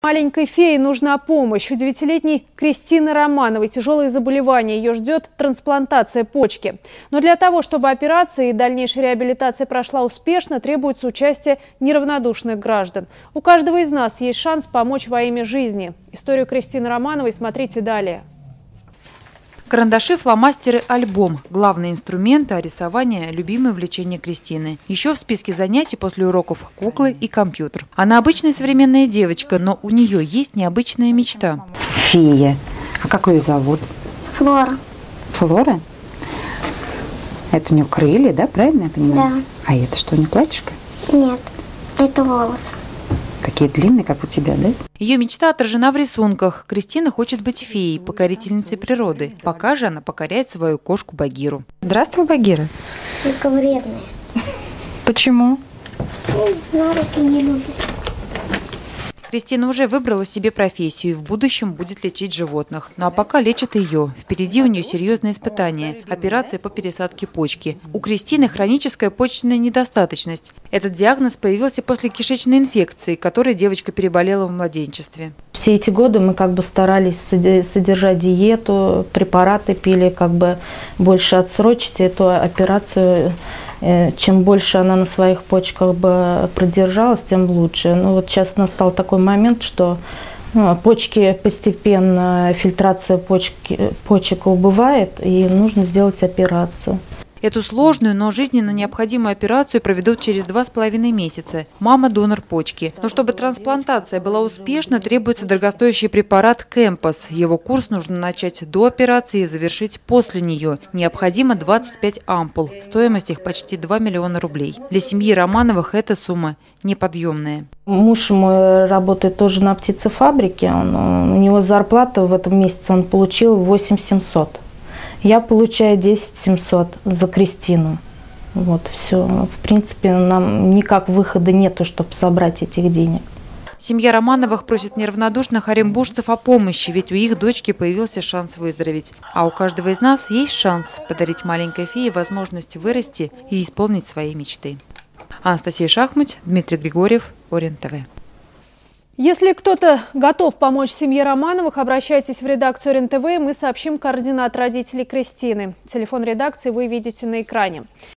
Маленькой фее нужна помощь. У 9-летней Кристины Романовой тяжелое заболевание. Ее ждет трансплантация почки. Но для того, чтобы операция и дальнейшая реабилитация прошла успешно, требуется участие неравнодушных граждан. У каждого из нас есть шанс помочь во имя жизни. Историю Кристины Романовой смотрите далее. Карандаши, фломастеры, альбом – главные инструменты, а рисование – любимое увлечение Кристины. Еще в списке занятий после уроков – куклы и компьютер. Она обычная современная девочка, но у нее есть необычная мечта. Фея. А как ее зовут? Флора. Флора? Это у нее крылья, да? Правильно я понимаю? Да. А это что, не платьишко? Нет, это волос. Какие длинные, как у тебя, да? Ее мечта отражена в рисунках. Кристина хочет быть феей, покорительницей природы. Пока же она покоряет свою кошку Багиру. Здравствуй, Багира. Только вредные. Почему? На руки не любит. Кристина уже выбрала себе профессию и в будущем будет лечить животных. Ну а пока лечит ее. Впереди у нее серьезные испытания – операция по пересадке почки. У Кристины хроническая почечная недостаточность. Этот диагноз появился после кишечной инфекции, которой девочка переболела в младенчестве. Все эти годы мы старались содержать диету, препараты пили, больше отсрочить эту операцию. Чем больше она на своих почках бы продержалась, тем лучше. Но вот сейчас настал такой момент, что почки постепенно, фильтрация почек убывает, и нужно сделать операцию. Эту сложную, но жизненно необходимую операцию проведут через 2,5 месяца. Мама – донор почки. Но чтобы трансплантация была успешна, требуется дорогостоящий препарат Кемпас. Его курс нужно начать до операции и завершить после нее. Необходимо 25 ампул. Стоимость их почти 2 миллиона рублей. Для семьи Романовых эта сумма неподъемная. Муж мой работает тоже на птицефабрике. У него зарплата в этом месяце он получил 8700. Я получаю 10 700 за Кристину. Вот, все. В принципе, нам никак выхода нету, чтобы собрать этих денег. Семья Романовых просит неравнодушных оренбуржцев о помощи, ведь у их дочки появился шанс выздороветь. А у каждого из нас есть шанс подарить маленькой фее возможность вырасти и исполнить свои мечты. Анастасия Шахмуть, Дмитрий Григорьев, Орен ТВ. Если кто-то готов помочь семье Романовых, обращайтесь в редакцию РЕН-ТВ, мы сообщим координаты родителей Кристины. Телефон редакции вы видите на экране.